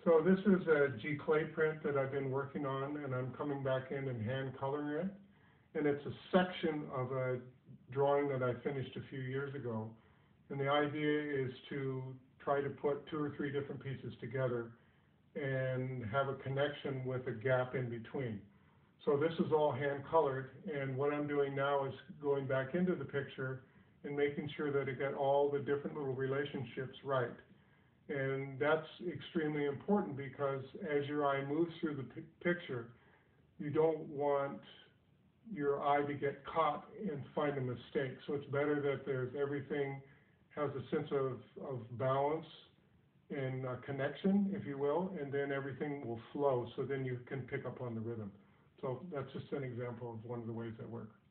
So this is a G clay print that I've been working on, and I'm coming back in and hand coloring it. And it's a section of a drawing that I finished a few years ago. And the idea is to try to put 2 or 3 different pieces together and have a connection with a gap in between. So this is all hand colored, and what I'm doing now is going back into the picture and making sure that I get all the different little relationships right. And that's extremely important because as your eye moves through the picture, you don't want your eye to get caught and find a mistake. So it's better that everything has a sense of balance and a connection, if you will, and then everything will flow, so then you can pick up on the rhythm. So that's just an example of one of the ways that work.